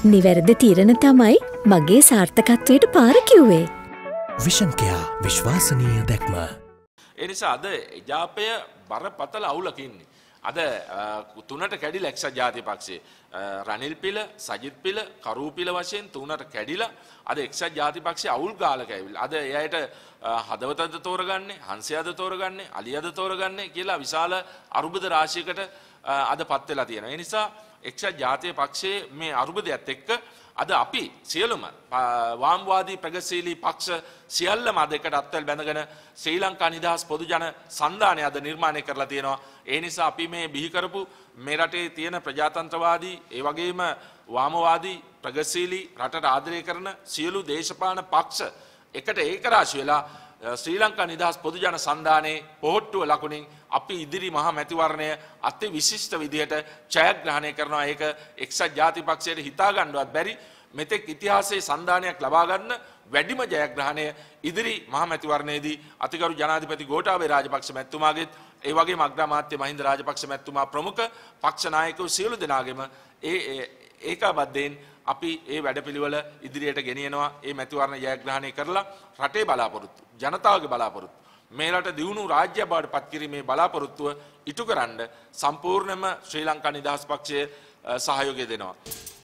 නිවැරදි තීරණ තමයි මගේ සාර්ථකත්වයට පාර කිව්වේ. විෂන් කෙයා විශ්වාසනීය දැක්ම. ඒ නිසා අද එජාපය බරපතල අවුලක ඉන්නේ. අද තුනට කැඩිලා එක්සත් ජාතික පක්ෂය රනිල් පිළ, සජිත් පිළ, කරූ පිළ වශයෙන් තුනට කැඩිලා අද එක්සත් ජාතික පක්ෂය අවුල් ගාලක ඇවිල්ලා. අද එයාට හදවතද තෝරගන්නේ, හංසයාද තෝරගන්නේ, අලියද තෝරගන්නේ කියලා විශාල අරුබුද රාශියකට අදපත් වෙලා තියෙනවා. ඒ නිසා එක්සත් ජාතික පක්ෂයේ මේ අරුබුදයත් එක්ක අද අපි සියලුම වාමවාදී ප්‍රගතිශීලී පක්ෂ සියල්ලම අද එකට අත්වැල් බැඳගෙන ශ්‍රී ලංකා නිදහස් පොදු ජන සන්ධානය අද නිර්මාණය කරලා තියෙනවා. ඒ නිසා අපි මේ බිහි කරපු මේ රටේ තියෙන ප්‍රජාතන්ත්‍රවාදී ඒ වගේම වාමවාදී ප්‍රගතිශීලී රටට ආදරය කරන සියලු දේශපාලන පක්ෂ එකට ඒකරාශී වෙලා ශ්‍රී ලංකා නිදහස් පොදු ජන සන්ධානයේ පොහොට්ටුව ලකුණින් අපි ඉදිරි මහා මැතිවරණය අති විශිෂ්ට විදිහට ජයග්‍රහණය කරනවා. ඒක එක්සත් ජාතික පක්ෂයට හිතා ගන්නවත් බැරි මෙතෙක් ඉතිහාසයේ සන්ධානයක් ලබා ගන්න වැඩිම ජයග්‍රහණය ඉදිරි මහා මැතිවරණයේදී අතිගරු ජනාධිපති ගෝඨාභය රාජපක්ෂ මැතිතුමාගේත් ඒ වගේම අග්‍රාමාත්‍ය මහින්ද රාජපක්ෂ මැතිතුමා ප්‍රමුඛ පක්ෂ නායකයෝ සියලු දෙනාගේම ඒකාබද්ධයෙන් අපි ඒ වැඩපිළිවෙල ඉදිරියට ගෙනියනවා. ඒ මැතිවරණ ජයග්‍රහණය කරලා රටේ බලාපොරොත්තු ජනතාවගේ බලාපොරොත්තු මේ රට දියුණු රාජ්‍ය බවට පත් කිරීමේ බලාපොරොත්තුව ඉටු කරන්න සම්පූර්ණයෙන්ම ශ්‍රී ලංකා නිදහස් පක්ෂය සහයෝගය දෙනවා.